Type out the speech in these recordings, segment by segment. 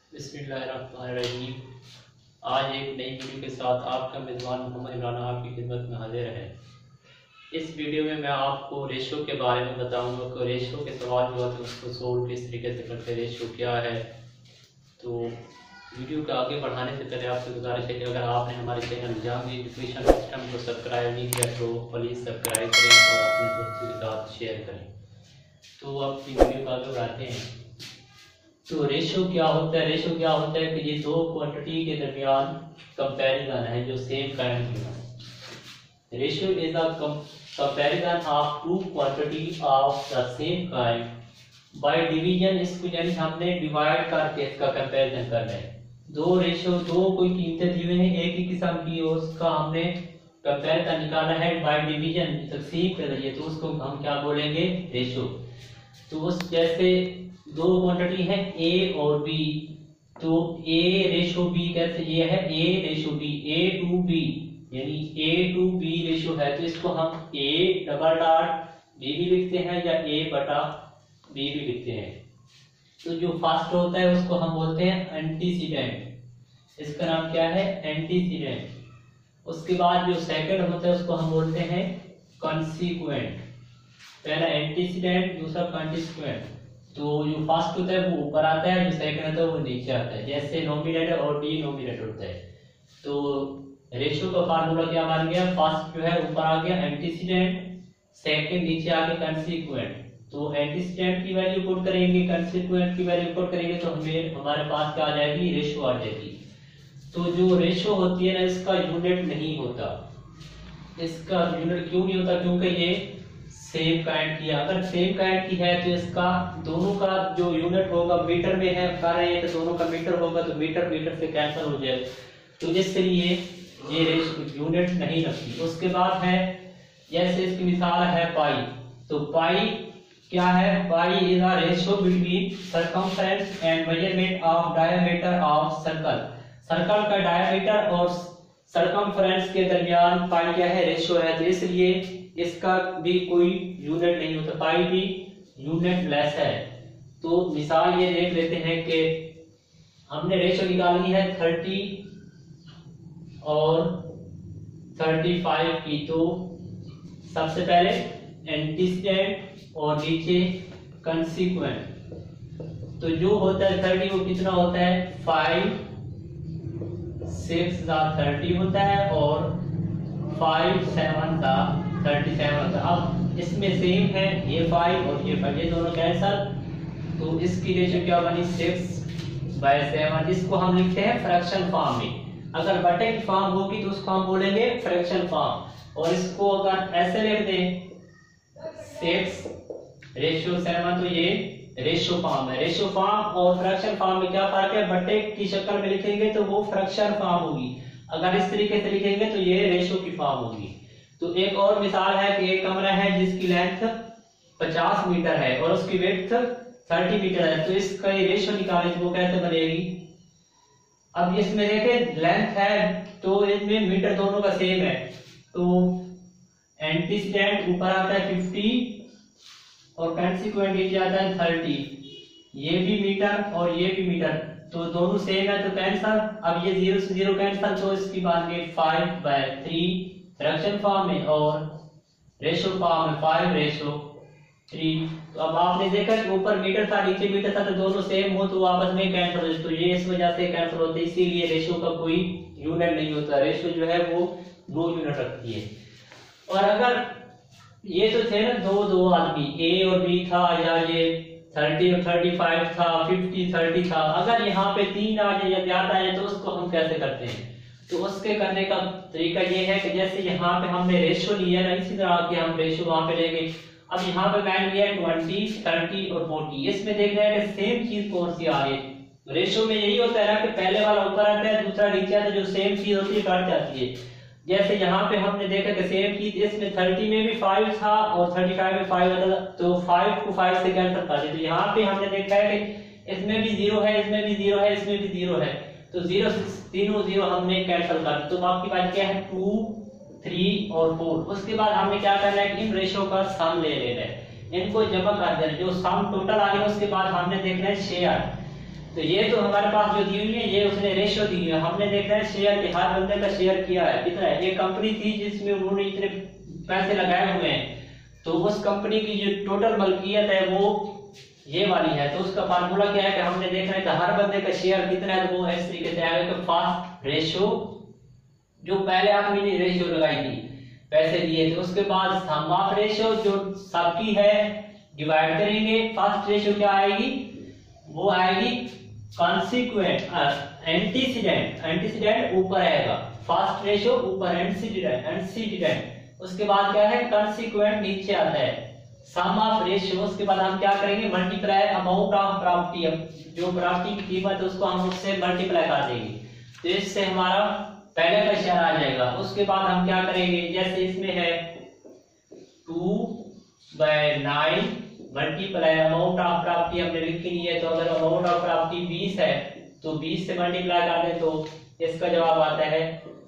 बिस्मिल्लाहिर्रहमानिर्रहीम। आज एक नई वीडियो के साथ आपका मेज़बान मोहम्मद इमरान आपकी खिदमत में हाजिर है। इस वीडियो में मैं आपको रेशो के बारे में बताऊंगा कि रेशो के सवाल जो होते हैं उसको सोल्व किस तरीके से करते हैं, रेशो क्या है। तो वीडियो को आगे बढ़ाने से पहले आपसे गुजारिश है कि अगर आपने हमारे चैनल निज़ामी एजुकेशन सिस्टम को सब्सक्राइब नहीं किया तो प्लीज़ सब्सक्राइब करें और अपने दोस्तों के साथ शेयर करें। तो अब वीडियो को आगे बढ़ाते हैं। तो रेशो क्या होता है? रेशो क्या होता है कि ये दो क्वांटिटी के दरमियान कंपैरिजन है जो सेम काइंड की है। Ratio is a comparison of two quantity of the same kind by division. इसको यानी हमने डिवाइड करके इसका कंपैरिजन करना है। दो रेशो, दो कोई कीमतें दी हुई हैं एक ही किस्म की और उसका हमने कंपैरिजन निकालना है बाय डिवीजन, तकसीम के जरिए, तो उसको हम क्या बोलेंगे? रेशो। तो उस जैसे दो क्वांटिटी है ए और बी, तो ए रेशो बी कैसे? ये है A ratio B, A to B, यानी ए टू बी रेशो है। तो इसको हम ए डबल डॉट बी भी लिखते हैं या ए बटा बी भी लिखते हैं। तो जो फर्स्ट होता है उसको हम बोलते हैं एंटीसीडेंट, इसका नाम क्या है? एंटीसीडेंट। उसके बाद जो सेकंड होता है उसको हम बोलते हैं कॉन्सिक्वेंट। पहला एंटीसीडेंट, दूसरा कॉन्सिक्वेंट। तो जो फर्स्ट होता है वो ऊपर आता है, जो सेकंड होता है वो नीचे आता है, जैसे नोमिनेटर और डिनोमिनेटर होता है। तो रेशो का फार्मूला क्या बन गया? फर्स्ट जो है ऊपर आ गया एंटीसीडेंट, सेकंड नीचे आ गया कॉन्सिक्वेंट। तो एंटीसीडेंट की वैल्यू पुट करेंगे, कॉन्सिक्वेंट की वैल्यू पुट करेंगे तो हमारे पास क्या आ जाएगी? रेशो आ जाएगी। तो जो रेशो होती है ना, इसका यूनिट नहीं होता। इसका यूनिट क्यों नहीं होता? क्योंकि ये सेम काइंड की है। अगर सेम काइंड की है तो इसका दोनों का जो यूनिट होगा मीटर में है, कर रहे हैं तो दोनों का मीटर होगा, तो मीटर मीटर से कैंसिल हो जाए, तो इसलिए ये यूनिट नहीं रखती। उसके बाद है जैसे इसकी मिसाल है पाई। तो पाई क्या है? Pi is a ratio between circumference and measurement of diameter of circle. Circle का डायमीटर और सर्कमफ्रेंस के दरमियान पाई क्या है? रेशियो है। तो इसलिए इसका भी कोई यूनिट नहीं होता, पाई भी यूनिट लेस है। तो मिसाल ये देख लेते हैं कि हमने रेशो निकालनी है 30 और 35 की। तो सबसे पहले एंटीसीडेंट और नीचे कंसीक्वेंट। तो जो होता है 30 वो कितना होता है? 5 6 30 होता है और 5 7 37 होता है। अब इसमें सेम है, ये 5 और ये 5, ये दोनों कैंसल। तो इसकी रेशो क्या बनी? 6/7। इसको हम लिखते हैं फ्रैक्शन फॉर्म में। अगर बटे की फॉर्म होगी तो उसको हम बोलेंगे फ्रैक्शन फॉर्म। और इसको अगर ऐसे लिख दें 6/7, तो ये रेशो फॉर्म है। रेशो फॉर्म और फ्रैक्शन फॉर्म में क्या फर्क है? बटे की शक्ल में लिखेंगे तो वो फ्रैक्शन फॉर्म होगी, अगर इस तरीके से लिखेंगे तो ये रेशो की फॉर्म होगी। तो एक और मिसाल है कि एक कमरा है जिसकी लेंथ 50 मीटर है और उसकी विड्थ 30 मीटर है। तो इसका ये रेशो निकालें तो वो कैसे बनेगी? अब इसमें देखें लेंथ है तो इसमें मीटर दोनों का सेम है। तो एंटीसीडेंट ऊपर आता है 50 और कॉन्सिक्वेंट नीचे आता है 30। ये भी मीटर और ये भी मीटर, तो दोनों सेम है तो कैंसल। अब ये 0 से 0 कैंसल, तो इसकी बात 5/3 फ्रैक्शन फॉर्म में और रेशो फॉर्म में 5/3। तो अब आपने देखा कि ऊपर मीटर था नीचे मीटर था, तो दोनों सेम हो तो आपस में कैंसिल हो जाए। तो ये इस वजह से कैंसिल होते, इसीलिए रेशो का कोई यूनिट नहीं होता। रेशो जो है वो 2 यूनिट रखती है। और अगर ये तो थे ना दो आदमी, ए और बी था, या ये 30 और 35 था, 50 30 था, अगर यहाँ पे 3 आ जाए या ज्यादा है तो उसको हम कैसे करते हैं? तो उसके करने का तरीका ये है कि जैसे यहाँ पे हमने रेशो लिया ना, इसी तरह के हम रेशो वहां पे लेंगे। अब यहाँ पे मैंने लिया 20 30 और 40। इसमें देख रहे हैं कि सेम चीज कौन सी आ रही है। रेशो में यही होता है ना कि पहले वाला ऊपर आता है दूसरा नीचे आता है, जो सेम चीज होती है कट जाती है। जैसे यहाँ पे हमने देखा कि सेम चीज इसमें 30 में भी 5 था और 35 में 5 था, तो 5 को 5 से कैंसिल कर दिया। तो यहाँ पे हमने देखा है कि इसमें भी 0 है, इसमें भी 0 है, इसमें भी 0 है, तो 0 से तीनों 0 हमने कैंसिल कर दिया। तो आपकी बात क्या है? 2 3 और 4। उसके बाद हमने क्या करना है कि इन रेशो का सम ले लेना है, इनको जमा कर देना। जो सम टोटल आ गया उसके बाद हमने देखना है शेयर। तो ये तो हमारे पास जो दी हुई है ये उसने रेशियो दी हुई है। हमने देखा है शेयर के हर बंदे का शेयर किया है कितना है। ये कंपनी थी जिसमें उन्होंने इतने पैसे लगाए हुए हैं, तो उस कंपनी की जो टोटल मलकियत है वो ये वाली है। तो उसका फार्मूला क्या है कि हमने देखना है कि हर बंदे का शेयर कितना है, तो वो इस तरीके से आएगा कि फर्स्ट रेशियो जो पहले आदमी ने रेशियो लगाई थी पैसे दिए थे, उसके बाद सम ऑफ रेशियो जो सबकी है डिवाइड करेंगे। फर्स्ट रेशियो क्या आएगी, वो आएगी कॉन्सिक्वेंट एंटीसीडेंट ऊपर आएगा, फर्स्ट रेशियो ऊपर एंटीसीडेंट। उसके बाद क्या है कॉन्सिक्वेंट नीचे आता है, सम ऑफ रेशियो। उसके बाद हम क्या करेंगे मल्टीप्लाई अमाउंट ऑफ प्रॉपर्टी, जो प्रॉपर्टी की कीमत है उसको हम उससे मल्टीप्लाई कर देंगे, तो इससे हमारा पहले का शेयर आ जाएगा। उसके बाद हम क्या करेंगे, जैसे इसमें है 2/9 मल्टीप्लाई अमाउंट ऑफ प्रॉपर्टी हमने लिखी नहीं है, तो अगर अमाउंट ऑफ प्रॉपर्टी 20 है तो 20 से मल्टीप्लाई कर दें तो इसका जवाब आता है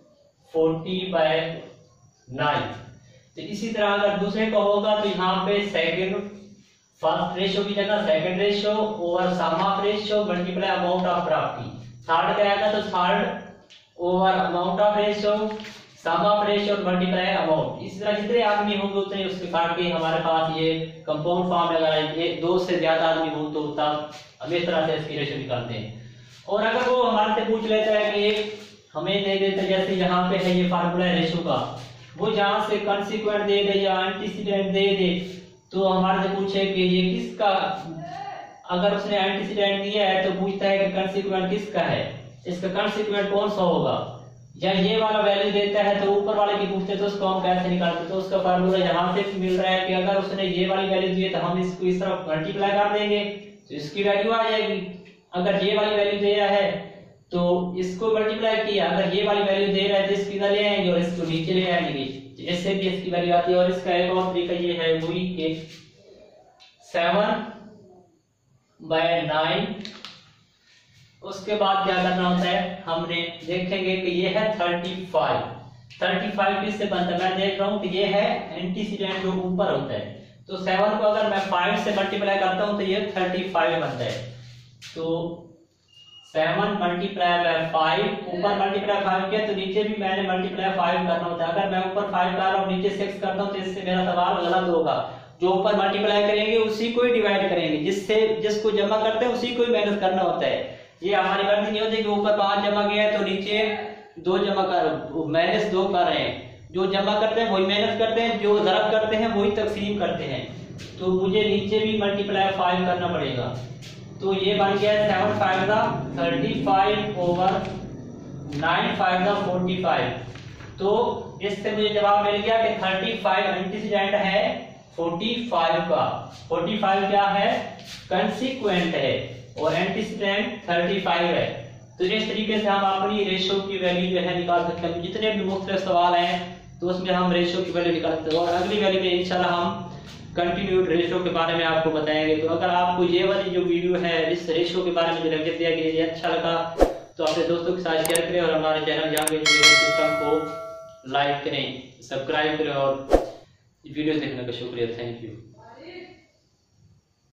40/9। तो इसी तरह अगर दूसरे का होगा तो यहाँ पे सेकंड फर्स्ट रेशियो की जगह second ratio over sum of ratio multiply amount of property. Third का आएगा तो third over amount of ratio sum of ratio multiply amount. इस तरह जितने आदमी होंगे उतने उसके काट के हमारे पास ये कंपाउंड फॉर्म में अगर ये दो से ज्यादा आदमी हो तो तब हम इस तरह से इसकी रेशियो निकालते हैं। और अगर वो हमारे से पूछ लेता है कि एक हमें दे देते, जैसे यहाँ पे है ये फार्मूला रेशियो का, वो जहां से कॉन्सिक्वेंट दे दे या एंटीसीडेंट दे दे, तो हमारे से पूछे कि ये किसका, अगर उसने एंटीसीडेंट दिया है तो पूछता है कि कॉन्सिक्वेंट किसका है, इसका कॉन्सिक्वेंट कौन सा होगा। या ये वाला वैल्यू देता है तो ऊपर वाले की पूछते तो उसको हम कैसे निकालते, तो उसका फार्मूला यहाँ से मिल रहा है कि अगर उसने ये वाली वैल्यू दी है तो हम इसको इस तरफ मल्टीप्लाई कर देंगे तो इसकी वैल्यू आ जाएगी। अगर ये वाली वैल्यू दे रहा है तो इसको मल्टीप्लाई किया, अगर ये वाली वैल्यू दे रहा है तो इसकी इधर ले आएंगे और इसको नीचे ले आएंगे, इससे भी इसकी वैल्यू आती है। और इसका एक और तरीका ये है वही के 7/9। उसके बाद क्या करना होता है, हमने देखेंगे कि ये है 35 किससे बनता है, मैं देख रहा हूं कि ये है एंटीसीडेंट जो ऊपर होता है, तो 7 को अगर मैं 5 से मल्टीप्लाई करता हूं तो ये 35 बनता है। तो 7 मल्टीप्लाई बाय 5, ऊपर मल्टीप्लाई 5 किया तो नीचे भी मैंने मल्टीप्लाई 5 करना होता है। अगर मैं ऊपर 5 कर रहा हूं नीचे 6 करता हूं तो इससे मेरा सवाल गलत होगा। जो ऊपर मल्टीप्लाई करेंगे उसी को ही डिवाइड करेंगे, जिसको जमा करते हैं उसी को ही माइनस करना होता है। ये हमारी गलती नहीं होती कि ऊपर 5 जमा किया है तो नीचे 2 जमा कर -2 कर रहे हैं। जो जमा करते हैं वही माइनस करते हैं, जो ज़रब करते हैं वही तकसीम करते हैं। तो मुझे नीचे भी मल्टीप्लाई 5 करना पड़ेगा। तो ये बन गया 7 5 35 ओवर 9 5 45। तो इससे मुझे जवाब मिल गया कि 35 एंटीसीडेंट है 45 का, 45 क्या है कंसीक्वेंट है और एंटीसीडेंट 35 है। तो इस तरीके से हम अपनी रेशियो की वैल्यू जो है निकाल सकते हैं। जितने भी मुख्तलिफ सवाल हैं तो उसमें हम रेशियो की वैल्यू निकाल सकते हैं और अगली वैल्यू में इंशाल्लाह हम कंटिन्यूड रेशियो के बारे में आपको बताएंगे। तो अगर आपको ये वाली जो वीडियो है इस रेशियो के बारे में जो लेक्चर दिया गया ये अच्छा लगा तो अपने दोस्तों के साथ शेयर करें और हमारे चैनल जहांगीर सिस्टम को लाइक करें, सब्सक्राइब करें और वीडियो देखने का शुक्रिया। Thank you.